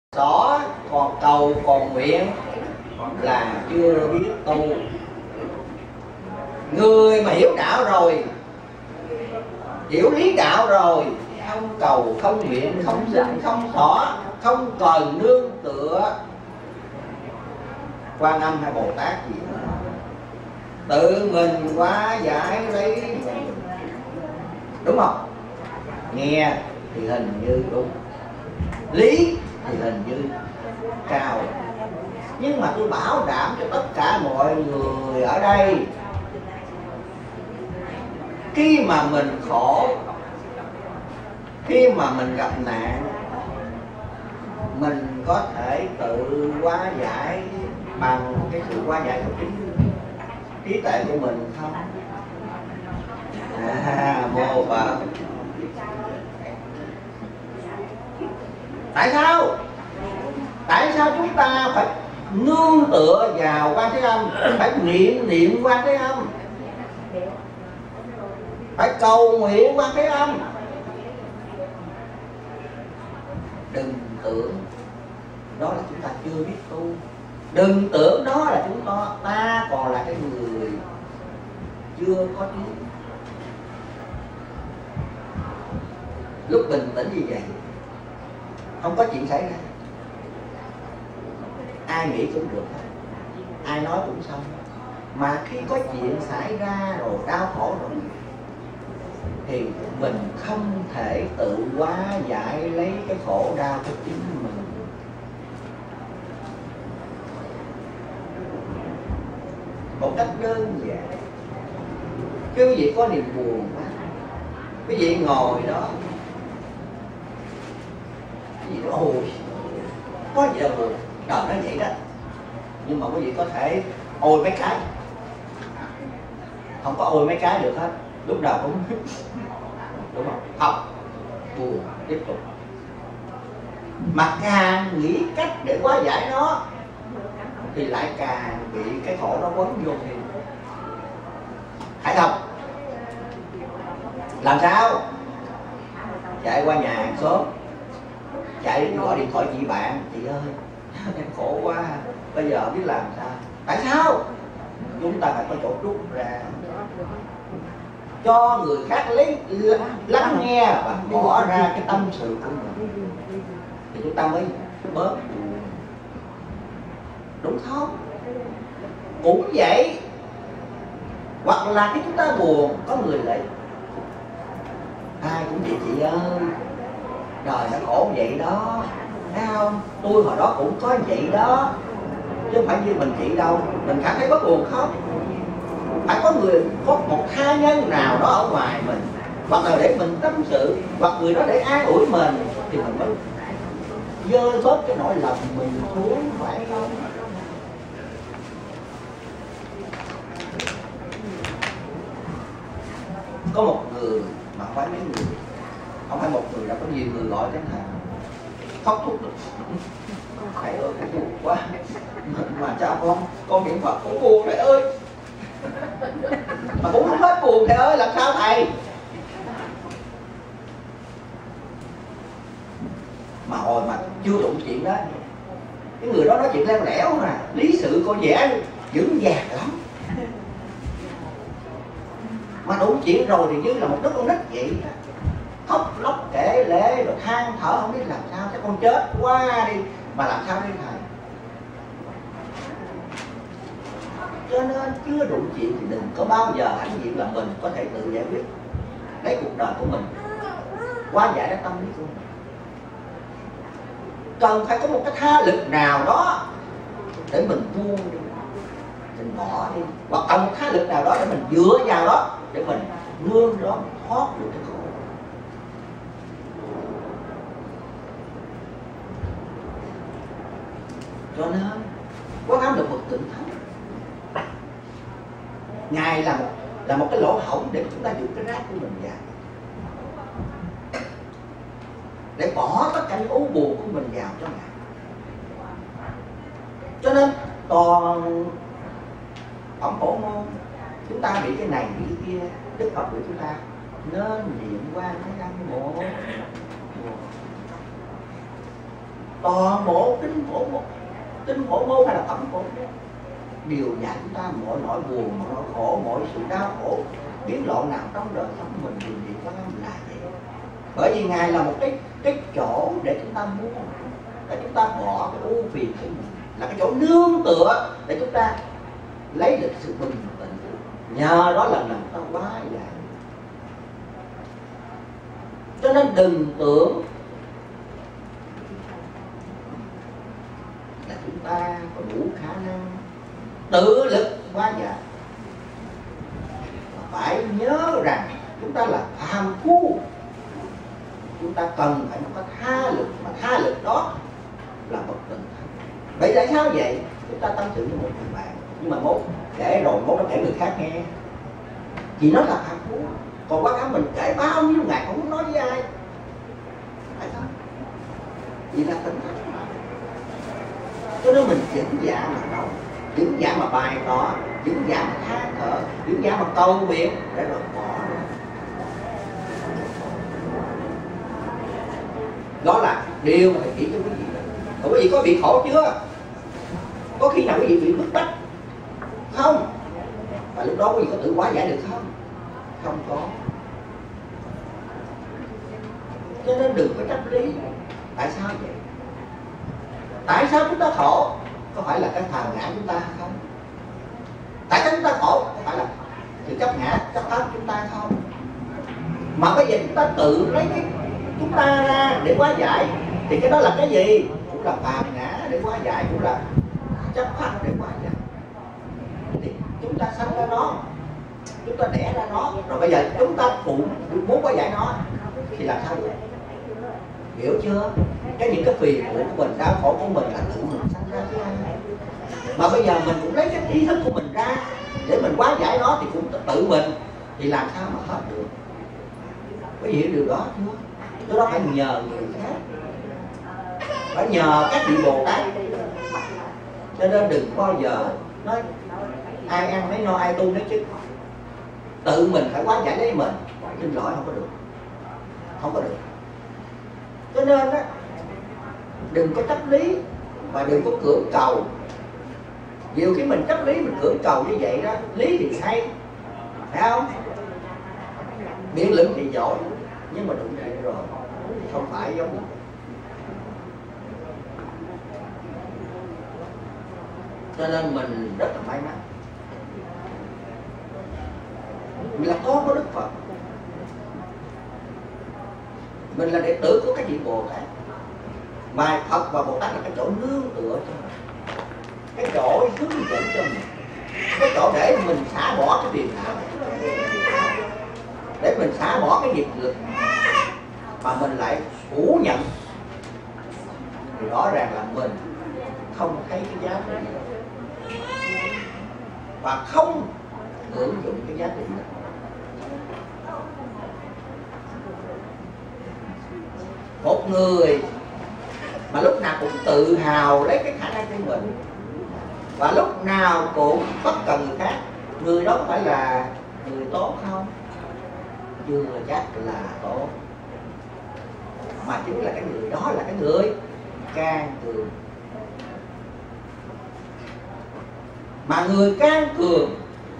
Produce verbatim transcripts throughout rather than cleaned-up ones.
xỏ, còn cầu còn nguyện là chưa biết tu. Người mà hiểu đạo rồi, hiểu lý đạo rồi, không cầu không nguyện không xin không xỏ, không cần nương tựa Quan Âm hay Bồ Tát gì nữa, tự mình hóa giải lấy mình. Đúng không? Nghe thì hình như đúng, lý thì hình như cao, nhưng mà tôi bảo đảm cho tất cả mọi người ở đây, khi mà mình khổ, khi mà mình gặp nạn, mình có thể tự hóa giải bằng cái sự hóa giải của chính trí tuệ của mình không? À, mô Phật. Tại sao? Tại sao chúng ta phải nương tựa vào Quan Thế Âm, phải niệm niệm Quan Thế Âm, phải cầu nguyện Quan Thế Âm? Đừng tưởng đó là chúng ta chưa biết tu, đừng tưởng đó là chúng ta ta còn là cái người chưa có trí. Lúc bình tĩnh như vậy, không có chuyện xảy ra, ai nghĩ cũng được, ai nói cũng xong. Mà khi có chuyện xảy ra rồi, đau khổ rồi, thì mình không thể tự hóa giải lấy cái khổ đau của chính mình. Một cách đơn giản. Khi quý vị có niềm buồn quá, quý vị ngồi đó, quý vị nói ôi, có gì đâu buồn, đời nó vậy đó. Nhưng mà quý vị có thể ôi mấy cái, không có ôi mấy cái được hết, lúc nào cũng đúng không? Học buồn tiếp tục, mà càng nghĩ cách để hóa giải nó thì lại càng bị cái khổ nó quấn vô thêm. Phải không? Làm sao? Chạy qua nhà hàng xóm, chạy đi gọi điện thoại chị bạn, chị ơi em khổ quá, bây giờ biết làm sao? Tại sao? Chúng ta phải có chỗ rút ra, cho người khác lấy lắng nghe và bỏ ra cái tâm sự của mình, thì chúng ta mới bớt. Đúng không? Cũng vậy. Hoặc là khi chúng ta buồn, có người lại ai cũng vậy chị ơi, đời nó khổ vậy đó, thấy không? Tôi hồi đó cũng có vậy đó, chứ không phải như mình chị đâu. Mình cảm thấy bất buồn khóc, phải có người, có một tha nhân nào đó ở ngoài mình, hoặc là để mình tâm sự, hoặc người đó để an ủi mình, thì mình mới dơ bớt cái nỗi lòng mình xuống, phải không? Có một người mà phải mấy người, không phải một người, đã có nhiều người gọi đến thầy khóc thúc được. Thầy ơi thầy buồn quá, mà cha con con niệm Phật cũng buồn thầy ơi, mà cũng không hết buồn thầy ơi, làm sao thầy? Mà hồi mà chưa đụng chuyện đó, cái người đó nói chuyện leo lẻo mà lý sự con vẽ vững vàng lắm, mà đụng chuyện rồi thì như là một đứa con nít vậy, khóc lóc kể lể rồi than thở không biết làm sao, chắc con chết quá đi, mà làm sao đây thầy? Cho nên chưa đụng chuyện thì đừng có bao giờ hãnh diện là mình có thể tự giải quyết lấy cuộc đời của mình, hóa giải cái tâm lý của mình. Cần phải có một cái tha lực nào đó để mình buông đi, mình bỏ đi, hoặc cần một tha lực nào đó để mình dựa vào đó, để mình nương đó thoát được cái khổ. Cho nên Quan Âm là một tịnh thánh, Ngài là một, là một cái lỗ hổng để chúng ta giữ cái rác của mình vào, để bỏ tất cả những u buồn của mình vào cho Ngài. Cho nên toàn Phẩm Phổ Môn chúng ta bị cái này bị cái kia, Đức Phật của chúng ta nên niệm Quan Thế Âm một. toàn bộ kinh phổ môn, kinh phổ môn hay là phẩm phổ môn đều dạy chúng ta mọi nỗi buồn, mọi nỗi khổ, mọi sự đau khổ biến loạn nào trong đời sống mình đều bị quan là vậy. Bởi vì Ngài là một cái cái chỗ để chúng ta muốn, để chúng ta bỏ cái ưu phiền của mình, là cái chỗ nương tựa để chúng ta lấy được sự bình tĩnh. Nhờ đó là làm ta quá giải. Cho nên đừng tưởng là chúng ta có đủ khả năng tự lực hóa giải. Phải nhớ rằng chúng ta là phàm phu, chúng ta cần phải có tha lực, mà tha lực đó là bất tình. Vậy tại sao vậy? Chúng ta tâm sự với một người bạn, nhưng mà mốt kể rồi mốt nó kể người khác nghe, vì nó là phàm phu. Còn quá khứ mình kể bao nhiêu ngày không muốn nói với ai. Tại sao? Vì là tình thân mà. Cho nên mình chỉnh dạ mà nói, chỉnh dạ mà bày tỏ, chỉnh dạ mà than thở, chỉnh dạ mà cầu nguyện để rồi bỏ. Đó là điều mà thầy chỉ cho quý vị. Còn quý vị có bị khổ chưa? Có khi nào quý vị bị bức bách không? Và lúc đó quý vị có tự hóa giải được không? Không có. Cho nên đừng có chấp lý. Tại sao vậy? Tại sao chúng ta khổ? Có phải là cái thà ngã chúng ta hay không? Tại sao chúng ta khổ? Có phải là sự chấp ngã, chấp pháp chúng ta không? Mà bây giờ chúng ta tự lấy cái chúng ta ra để hóa giải, thì cái đó là cái gì? Cũng là phàm ngã để hóa giải, cũng là chấp pháp để hóa giải. Thì chúng ta sanh ra nó, chúng ta đẻ ra nó, rồi bây giờ chúng ta phụ muốn hóa giải nó thì làm sao vậy? Hiểu chưa? Cái những cái phiền của mình, đau khổ của mình là tự mình sanh ra chứ ai. Mà bây giờ mình cũng lấy cái ý thức của mình ra để mình hóa giải nó thì cũng tự mình, thì làm sao mà hết được? Có hiểu điều đó chưa? Cho đó phải nhờ người khác, phải nhờ các vị Bồ Tát. Cho nên đừng bao giờ nói ai ăn lấy no, ai tu lấy chức. Tự mình phải hóa giải lấy mình. Xin lỗi, không có được, không có được. Cho nên á, đừng có chấp lý và đừng có cưỡng cầu. Nhiều khi mình chấp lý, mình cưỡng cầu như vậy đó, lý thì hay, phải không? Biện luận thì giỏi, nhưng mà đụng chuyện rồi không phải giống như. Cho nên mình rất là may mắn, mình là con của Đức Phật, mình là đệ tử của các vị Bồ Tát. Mà Phật và Bồ Tát là cái chỗ nương tựa cho mình, cái chỗ hướng dẫn cho mình, cái chỗ để mình xả bỏ cái phiền não, để mình xả bỏ cái nghiệp lực mà mình lại phủ nhận, thì rõ ràng là mình không thấy cái giá trị và không hưởng dụng cái giá trị đó. Một người mà lúc nào cũng tự hào lấy cái khả năng của mình và lúc nào cũng bất cần người khác, người đó có phải là người tốt không? Chưa chắc là tốt, mà chính là cái người đó là cái người can cường. Mà người can cường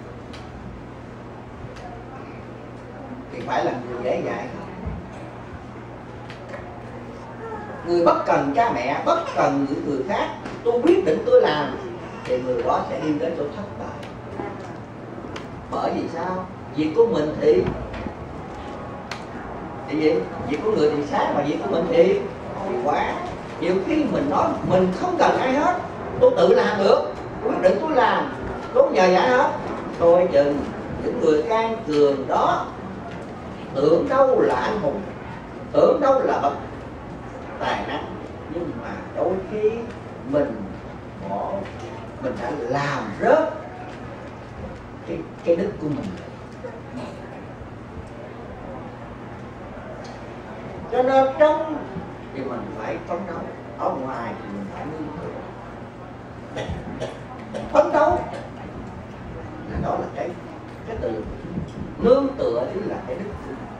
thì phải là người dễ dãi không? Người bất cần cha mẹ, bất cần những người khác, tôi quyết định tôi làm, thì người đó sẽ đi đến chỗ thất bại. Bởi vì sao? Việc của mình thì thì gì? Việc của người thì sáng, mà việc của mình thì thì quá. Nhiều khi mình nói mình không cần ai hết, tôi tự làm được, quyết định tôi làm, tôi nhờ giải hết. Thôi chừng những người can cường đó tưởng đâu là anh hùng, tưởng đâu là bậc tài năng, nhưng mà đôi khi mình bỏ, mình đã làm rớt cái cái đức của mình. Cho nên trong thì mình phải phấn đấu, ở ngoài thì mình phải nương tựa. Phấn đấu là đó là cái cái từ nương tựa, chứ là cái đức của mình.